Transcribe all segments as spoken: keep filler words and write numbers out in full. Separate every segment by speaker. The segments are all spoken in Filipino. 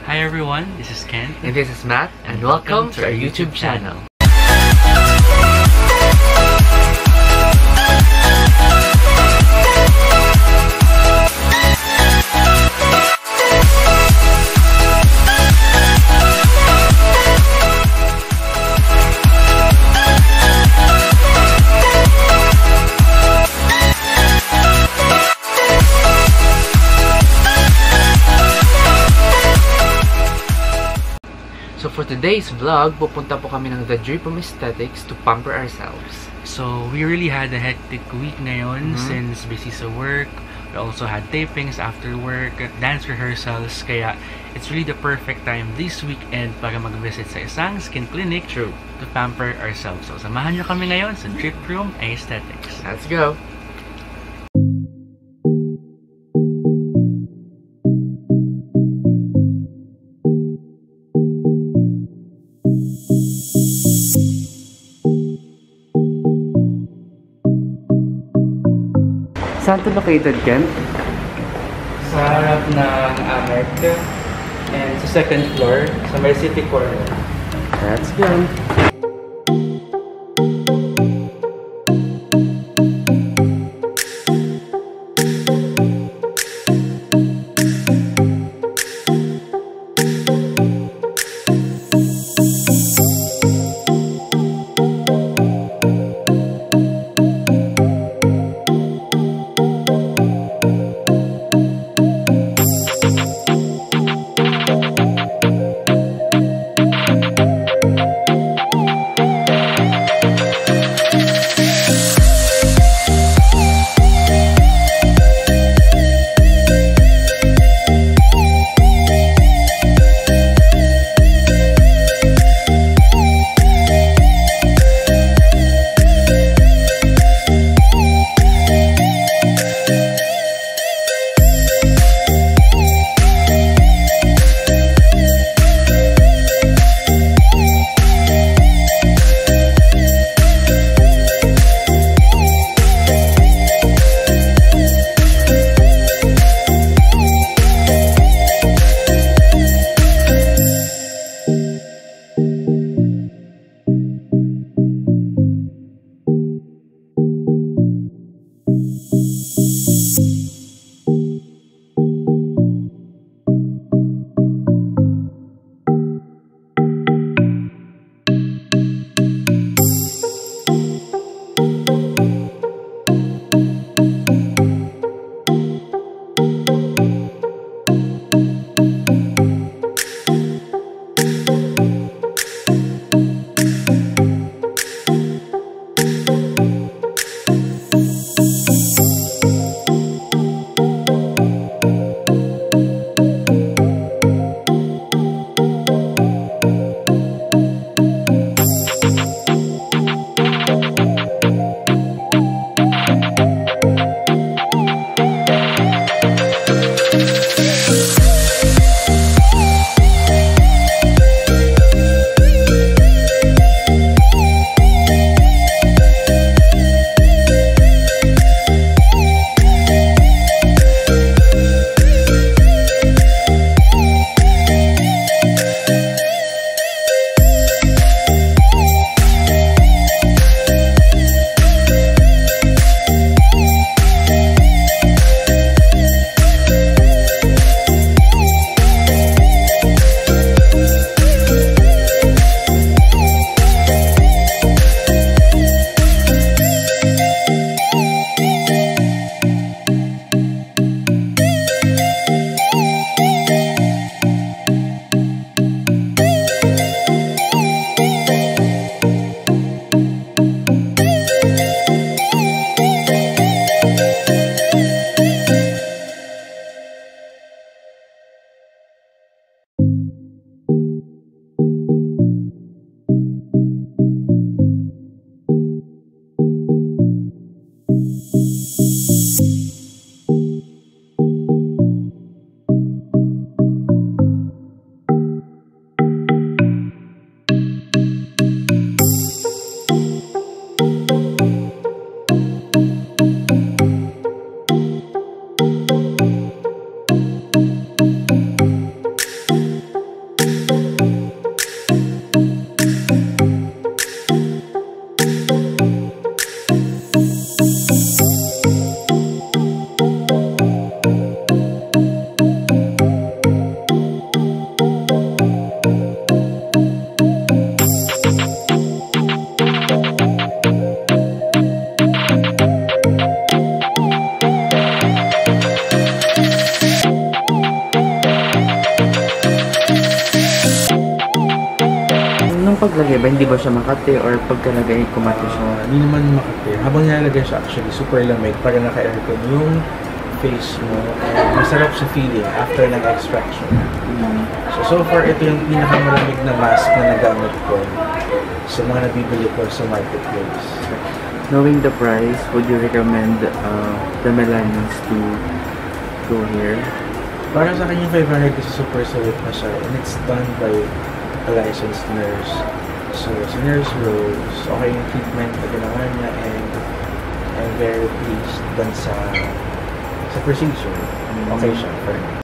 Speaker 1: Hi everyone, this is Ken.
Speaker 2: And this is Matt, and welcome to our YouTube channel. So for today's vlog, pupunta po kami ng The Dripom Aesthetics to pamper ourselves.
Speaker 1: So we really had a hectic week ngayon
Speaker 2: Mm-hmm.
Speaker 1: since busy sa work. We also had tapings after work, dance rehearsals, kaya it's really the perfect time this weekend para mag-visit sa isang skin clinic.
Speaker 2: True.
Speaker 1: To pamper ourselves. So samahan nyo kami ngayon sa Dripom Aesthetics.
Speaker 2: Let's go! Saan to located, Ken?
Speaker 1: Sa harap ng Amek and sa second floor sa may city corner.
Speaker 2: Let's go! paglagay ba, hindi ba siya makati or pagkalagay kumati siya?
Speaker 3: Uh, hindi naman makati. Habang nilalagay siya actually, super lamig para naka-aircon yung face mo. Uh, masarap sa feeling after ng-extraction.
Speaker 2: Mm.
Speaker 3: So, so far, ito yung pinakamalamig na mask na nagamit ko sa mga nabibili ko sa marketplace.
Speaker 2: Knowing the price, would you recommend uh, the Melanians to go here?
Speaker 3: Para sa akin yung five hundred kasi super safe na siya and it's done by a licensed nurse. So, si Nurse Rose, okay yung treatment na ginawa niya and I'm very pleased dun sa sa procedure. Okay siya for me.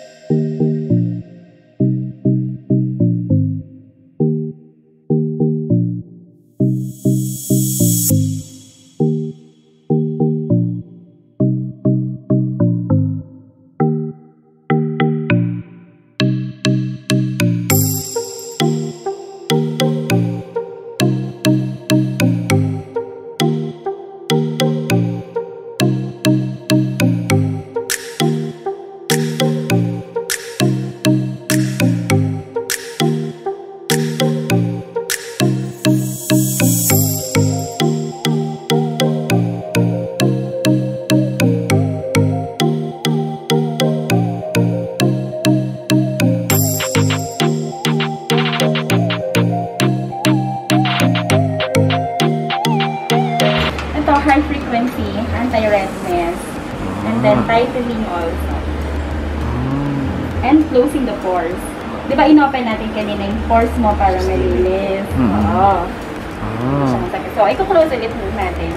Speaker 4: High frequency, anti-redness, and then tightening also. And closing the pores. Di ba inopen natin kanina yung pores mo para malinis?
Speaker 2: Mm-hmm.
Speaker 4: Oo.
Speaker 2: Oh.
Speaker 4: So, iko-close ulit natin.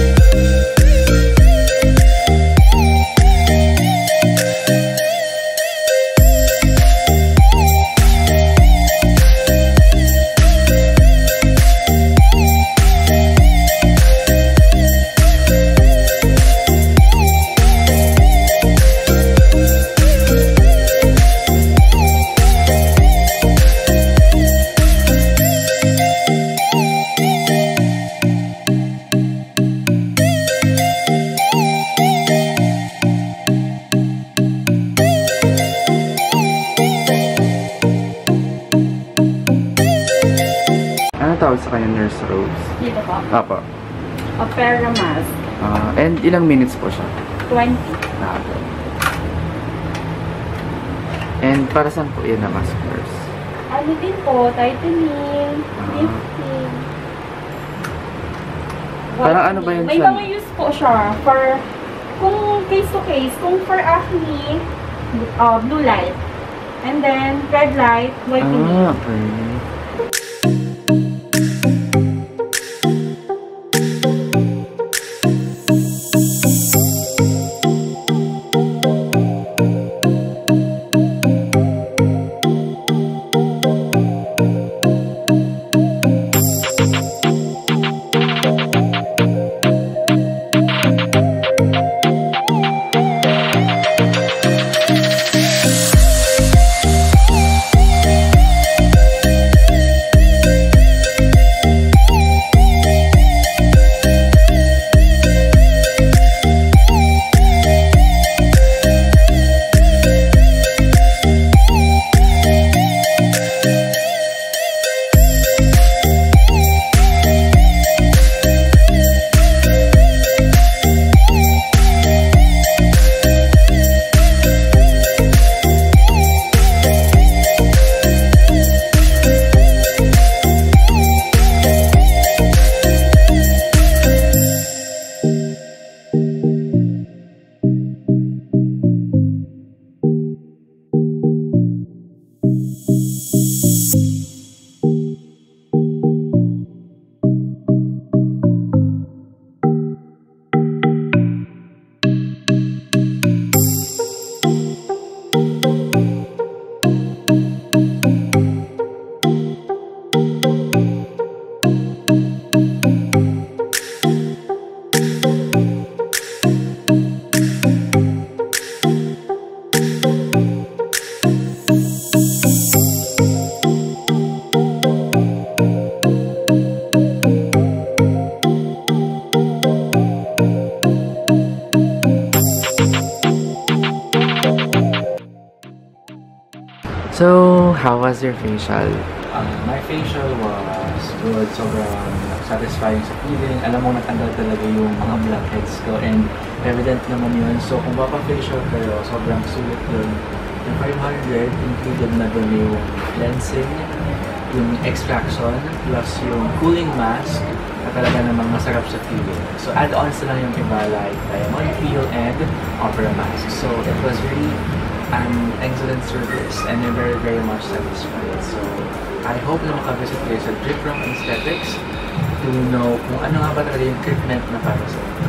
Speaker 2: Ano tawag sa kanya, Nurse Rose?
Speaker 4: Dito po.
Speaker 2: Apo.
Speaker 4: Opera mask.
Speaker 2: Uh, and ilang minutes po siya?
Speaker 4: twenty.
Speaker 2: Ah, okay. And para saan po yan na mask, Nurse?
Speaker 4: Ano din po, tightening,
Speaker 2: Ah.
Speaker 4: lifting.
Speaker 2: Parang ano ba yun
Speaker 4: May
Speaker 2: siya?
Speaker 4: mga use po siya for, kung case to case, kung for acne, uh, blue light. And then, red light, whitening.
Speaker 2: Ah, okay. So, how was your facial?
Speaker 3: Um, my facial was good, sobrang satisfying sa feeling. Alam mo, natanggal talaga yung mga blackheads ko and evident naman yun. So kung papa-facial kayo, sobrang sulit yun. Yung five hundred, included na dun yung cleansing, yung extraction, plus yung cooling mask na talaga namang masarap sa feeling. So add-ons na lang yung iba like diamond peel and opera mask. So it was really an excellent service and I'm very very much satisfied. So I hope na makavisit kayo sa Drip Room Aesthetics to know kung ano nga ba talaga yung treatment na para sa inyo.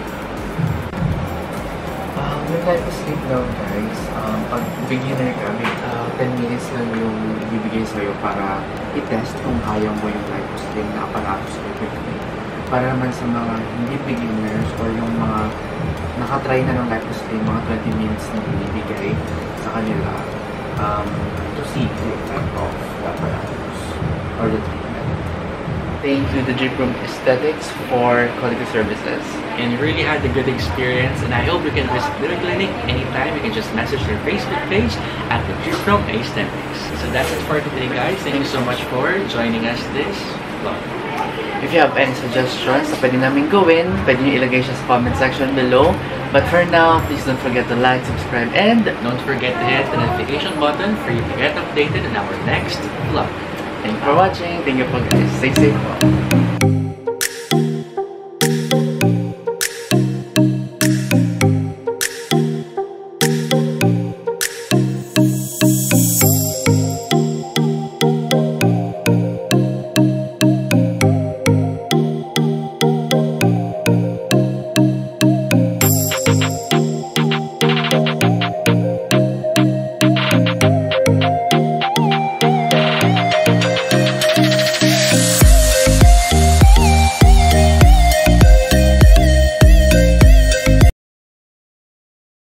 Speaker 2: Um, yung LipoSlim daw guys, um, pag beginner ka, may, uh, ten minutes lang yung bibigay sa'yo para i-test kung kaya mo yung LipoSlim na aparatos ko quickly. Para naman sa mga hindi beginners or yung mga nakatry na ng LipoSlim, mga twenty minutes na binibigay sa kanila um, to see the effect of the apparatus or the treatment. Thank you to Drip Room Aesthetics for quality services.
Speaker 1: And you really had a good experience, and I hope you can visit their clinic anytime. You can just message their Facebook page at the Drip Room Aesthetics. So that's it for today, guys. Thank you so much for joining us this vlog.
Speaker 2: If you have any suggestions na pwede namin gawin, pwede nyo ilagay siya sa comment section below. But for now, please don't forget to like, subscribe, and
Speaker 1: Don't forget to hit the notification button for you to get updated on our next vlog.
Speaker 2: thank you for watching. Thank you po guys. Stay safe po.